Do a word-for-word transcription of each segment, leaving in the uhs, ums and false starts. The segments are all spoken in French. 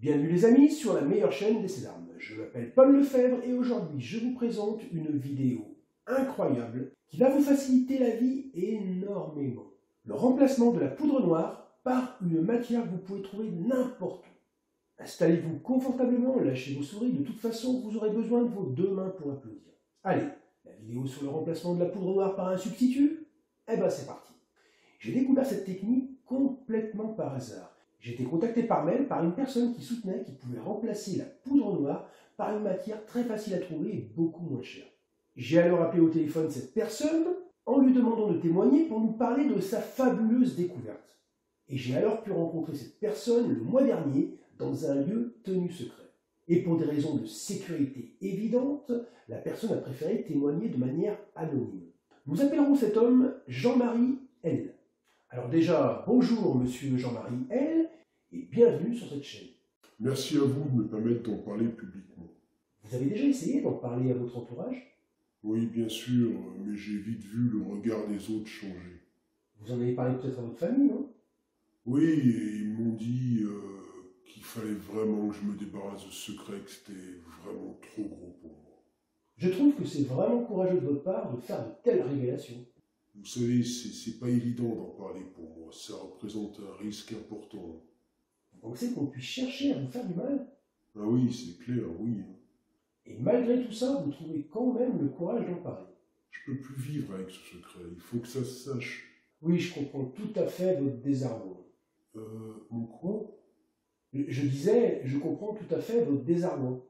Bienvenue les amis sur la meilleure chaîne des Césarmes. Je m'appelle Paul Lefebvre et aujourd'hui je vous présente une vidéo incroyable qui va vous faciliter la vie énormément. Le remplacement de la poudre noire par une matière que vous pouvez trouver n'importe où. Installez-vous confortablement, lâchez vos souris, de toute façon vous aurez besoin de vos deux mains pour applaudir. Allez, la vidéo sur le remplacement de la poudre noire par un substitut, eh ben c'est parti. J'ai découvert cette technique complètement par hasard. J'ai été contacté par mail par une personne qui soutenait qu'il pouvait remplacer la poudre noire par une matière très facile à trouver et beaucoup moins chère. J'ai alors appelé au téléphone cette personne en lui demandant de témoigner pour nous parler de sa fabuleuse découverte. Et j'ai alors pu rencontrer cette personne le mois dernier dans un lieu tenu secret. Et pour des raisons de sécurité évidentes, la personne a préféré témoigner de manière anonyme. Nous appellerons cet homme Jean-Marie L. Alors déjà, bonjour monsieur Jean-Marie L. et bienvenue sur cette chaîne. Merci à vous de me permettre d'en parler publiquement. Vous avez déjà essayé d'en parler à votre entourage? Oui, bien sûr, mais j'ai vite vu le regard des autres changer. Vous en avez parlé peut-être à votre famille, non? Oui, et ils m'ont dit euh, qu'il fallait vraiment que je me débarrasse de ce secret, que c'était vraiment trop gros pour moi. Je trouve que c'est vraiment courageux de votre part de faire de telles révélations. Vous savez, c'est pas évident d'en parler pour moi, ça représente un risque important. Vous pensez qu'on puisse chercher à vous faire du mal? Ah oui, c'est clair, oui. Et malgré tout ça, vous trouvez quand même le courage d'en parler. Je peux plus vivre avec ce secret, il faut que ça se sache. Oui, je comprends tout à fait votre désarroi. Euh, mon quoi? Je disais, je comprends tout à fait votre désarroi.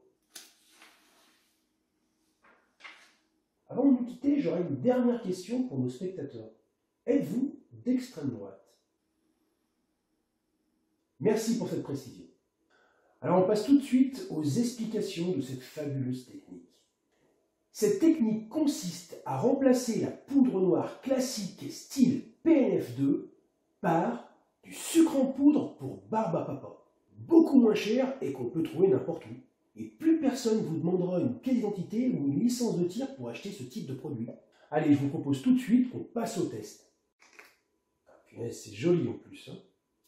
Avant de nous quitter, j'aurais une dernière question pour nos spectateurs. Êtes-vous d'extrême droite? Merci pour cette précision. Alors on passe tout de suite aux explications de cette fabuleuse technique. Cette technique consiste à remplacer la poudre noire classique style P N F deux par du sucre en poudre pour barbe à papa. Beaucoup moins cher et qu'on peut trouver n'importe où. Et plus personne vous demandera une pièce d'identité ou une licence de tir pour acheter ce type de produit. Allez, je vous propose tout de suite qu'on passe au test. Ah, punaise, c'est joli en plus. Hein.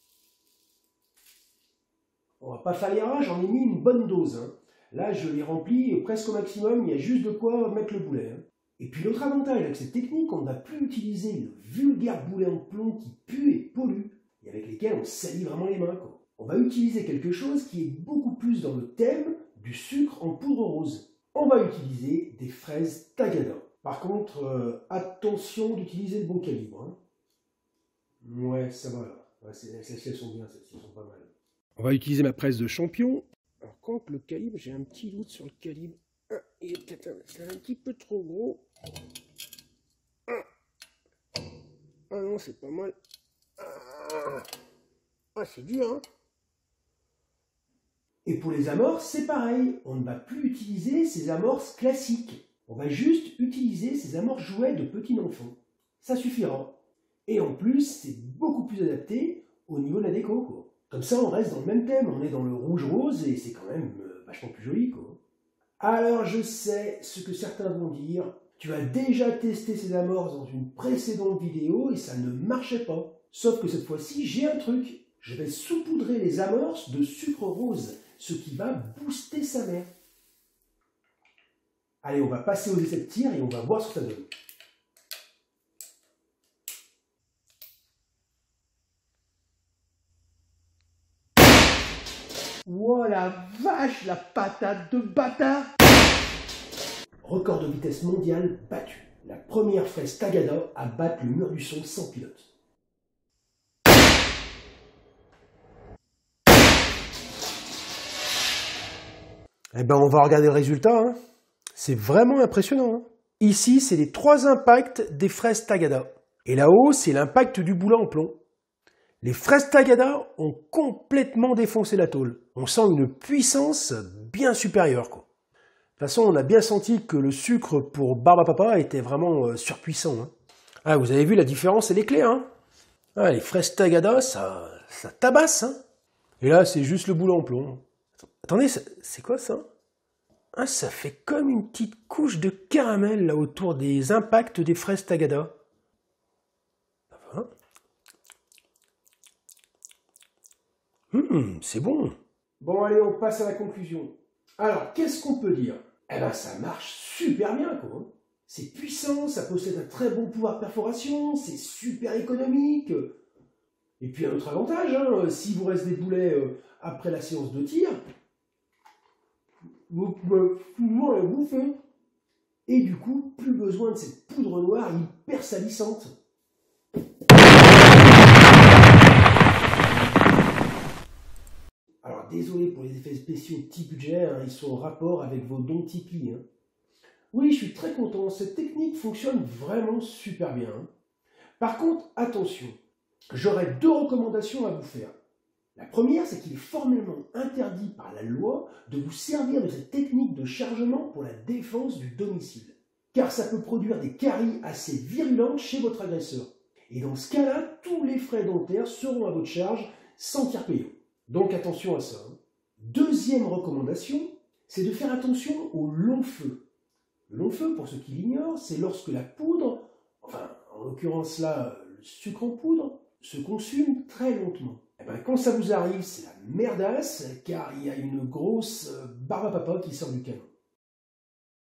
On va pas faire l'erreur, j'en ai mis une bonne dose. Hein. Là, je l'ai rempli presque au maximum, il y a juste de quoi mettre le boulet. Hein. Et puis l'autre avantage avec cette technique, on n'a plus utilisé le vulgaire boulet en plomb qui pue et pollue, et avec lesquels on salit vraiment les mains. Quoi. On va utiliser quelque chose qui est beaucoup plus dans le thème du sucre en poudre rose. On va utiliser des fraises Tagada. Par contre, euh, attention d'utiliser le bon calibre. Hein. Ouais, ça va là. Ouais, celles-ci sont bien, celles-ci sont pas mal. On va utiliser ma presse de champion. Alors contre le calibre, j'ai un petit doute sur le calibre. Ah, il est peut-être un, un petit peu trop gros. Ah, ah non, c'est pas mal. Ah, ah c'est dur, hein. Et pour les amorces, c'est pareil. On ne va plus utiliser ces amorces classiques. On va juste utiliser ces amorces jouets de petits enfants. Ça suffira. Et en plus, c'est beaucoup plus adapté au niveau de la déco, quoi. Comme ça, on reste dans le même thème. On est dans le rouge-rose et c'est quand même euh, vachement plus joli, quoi. Alors, je sais ce que certains vont dire. Tu as déjà testé ces amorces dans une précédente vidéo et ça ne marchait pas. Sauf que cette fois-ci, j'ai un truc. Je vais saupoudrer les amorces de sucre rose, ce qui va booster sa mère. Allez, on va passer aux essais de tir et on va voir ce que ça donne. Oh la vache, la patate de bâtard! Record de vitesse mondiale battu. La première fraise Tagada à battre le mur du son sans pilote. Eh ben, on va regarder le résultat. Hein. C'est vraiment impressionnant. Hein. Ici, c'est les trois impacts des fraises Tagada. Et là-haut, c'est l'impact du boulet en plomb. Les fraises Tagada ont complètement défoncé la tôle. On sent une puissance bien supérieure, quoi. De toute façon, on a bien senti que le sucre pour barbe à papa était vraiment euh, surpuissant. Hein. Ah, vous avez vu la différence, elle est claire. Hein. Ah, les fraises Tagada, ça, ça tabasse. Hein. Et là, c'est juste le boulet en plomb. Attendez, c'est quoi ça? Ah, ça fait comme une petite couche de caramel là autour des impacts des fraises Tagada. Hum, c'est bon. Bon, allez, on passe à la conclusion. Alors, qu'est-ce qu'on peut dire? Eh ben, ça marche super bien, quoi. Hein. C'est puissant, ça possède un très bon pouvoir de perforation, c'est super économique. Et puis, un autre avantage, hein, si vous reste des boulets euh, après la séance de tir, vous pouvez toujours la bouffer. Et du coup, plus besoin de cette poudre noire hyper salissante. Alors, désolé pour les effets spéciaux petit budget, hein, ils sont en rapport avec vos dons Tipeee. Hein. Oui, je suis très content, cette technique fonctionne vraiment super bien. Hein. Par contre, attention, j'aurais deux recommandations à vous faire. La première, c'est qu'il est formellement interdit par la loi de vous servir de cette technique de chargement pour la défense du domicile. Car ça peut produire des caries assez virulentes chez votre agresseur. Et dans ce cas-là, tous les frais dentaires seront à votre charge sans tiers payant. Donc attention à ça. Hein. Deuxième recommandation, c'est de faire attention au long feu. Le long feu, pour ceux qui l'ignorent, c'est lorsque la poudre, enfin en l'occurrence là, le sucre en poudre, se consume très lentement. Et ben, quand ça vous arrive, c'est la merdasse, car il y a une grosse barbe à papa qui sort du canon.